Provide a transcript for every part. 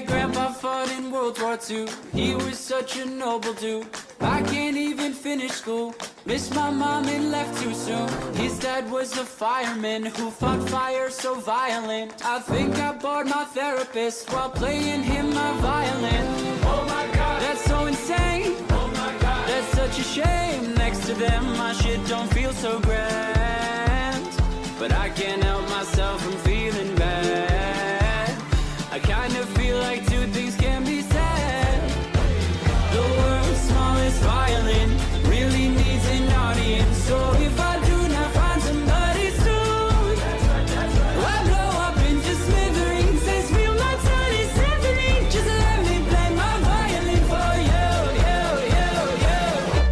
grandpa fought in World War II. He was such a noble dude. I can't even finish school. Missed my mom and left too soon. His dad was a fireman who fought fire so violent. I think I bored my therapist while playing him my violin. Oh my God, that's so insane. Oh my God, that's such a shame. Next to them my shit don't feel so grand, but I can't help myself from feeling bad. I kind of feel like two things can be said. The world's smallest violin really needs an audience. So if I do not find somebody soon, I blow up into smithereens and spill my tiny symphony. Just let me play my violin for you, you, you, you.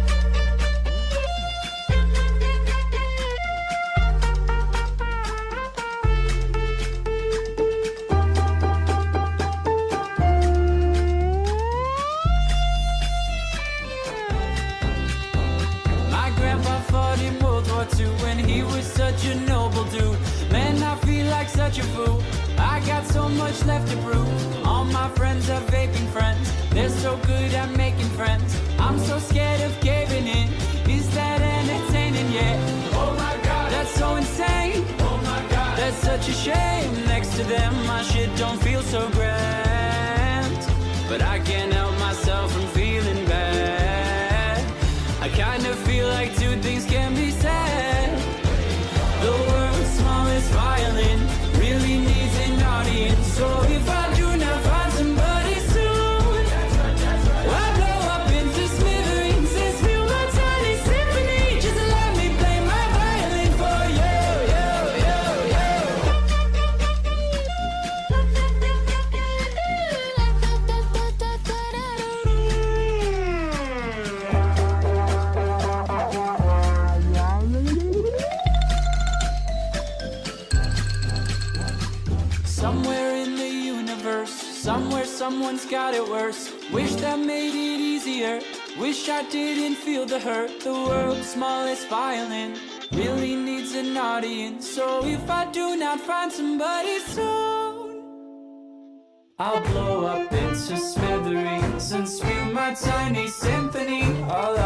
My grandpa fought in World War II when he was such a noble dude. Man, I feel like such a fool. I got so much left to prove. All my friends are vaping friends. They're so good at making friends. I'm so scared of caving in. Is that entertaining yet? Oh my God, that's so insane. Oh my God, that's such a shame. Next to them my shit don't feel so grand, but I can't help myself from feeling bad. I kind of feel like two things can be said. The world's smallest violin really needs an audience. So if I do not find somebody soon, I blow up into smithereens and spill my tiny symphony. Just let me play my violin for you, you, you, you. Somewhere in the universe, somewhere someone's got it worse. Wish that made it easier. Wish I didn't feel the hurt. The world's smallest violin really needs an audience. So if I do not find somebody soon, I'll blow up into smithereens and spew my tiny symphony all